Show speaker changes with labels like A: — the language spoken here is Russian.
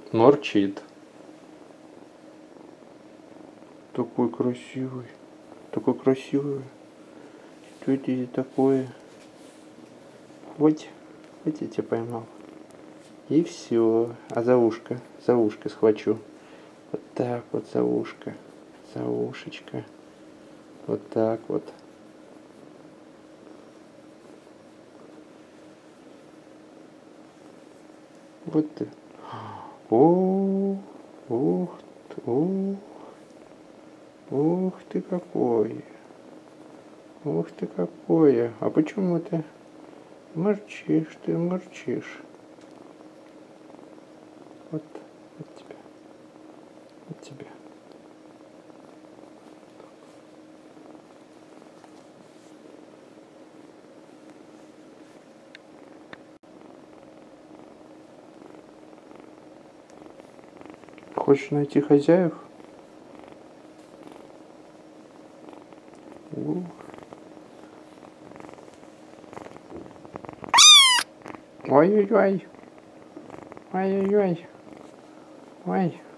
A: Мурчит. Такой красивый. Такой красивый. Что это такое? Вот я тебя поймал. И все. А за ушко схвачу. Вот так вот за ушко. За ушечко. Вот так вот. Вот ты. О, ух ты, ух ты какой. Ух ты какое. А почему ты мурчишь, ты мурчишь? Вот тебя. Вот тебя. Хочешь найти хозяев? Ой-ой-ой. Ой-ой-ой. Ой.